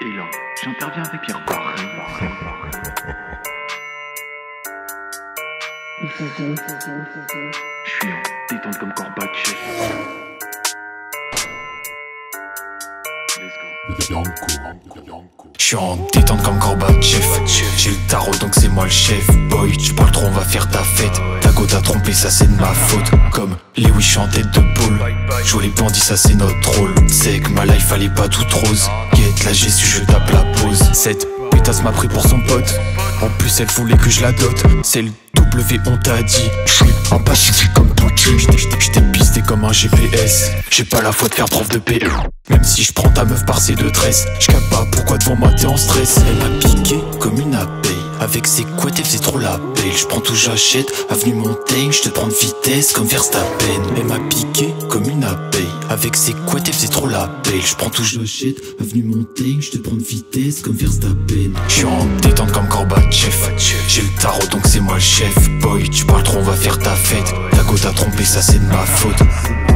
Et là, j'interviens avec Pierre Barret. Je suis en détente comme Gorbatchev. Je suis en détente comme Gorbatchev. J'ai le tarot donc c'est moi le chef. Boy, tu parles trop, on va faire ta fête. Ta go t'a trompé, ça c'est de ma faute. Comme Lewis, je suis en tête de poule. Jouer les bandits, ça c'est notre rôle. C'est que ma life fallait pas toute rose. Guette la gestu, je tape la pause. Cette pétasse m'a pris pour son pote. En plus elle voulait que je la dote. C'est le W, on t'a dit. J'suis un pacifique comme Poutine. J't'ai pisté comme un GPS. J'ai pas la foi de faire prof de PE. Même si je prends ta meuf par ses deux tresses. J'capte pas pourquoi devant moi t'es en stress. Elle m'a piqué comme une abeille. Avec ses couettes elle faisait trop la belle. J'prends tout j'achète, avenue Montaigne. J'te prends de vitesse comme Verstappen. Elle m'a piqué comme une abeille. Avec ses couettes elle faisait trop la belle. J'prends tout j'achète, avenue Montaigne. J'te prends de vitesse comme Verstappen. J'suis en détente comme Gorbatchev. J'ai le tarot donc c'est moi le chef. Boy, tu parles trop, on va faire ta fête. Ta go t'a trompé, ça c'est de ma faute.